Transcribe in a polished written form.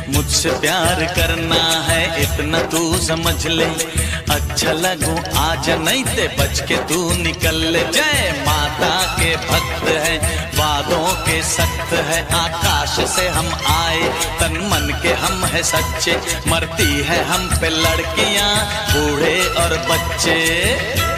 मुझसे प्यार करना है इतना तू समझ ले, अच्छा लगूं आज नहीं ते बच के तू निकल ले। जय माता के भक्त है, वादों के सख्त है, आकाश से हम आए तन मन के हम है सच्चे, मरती है हम पे लड़कियां बूढ़े और बच्चे।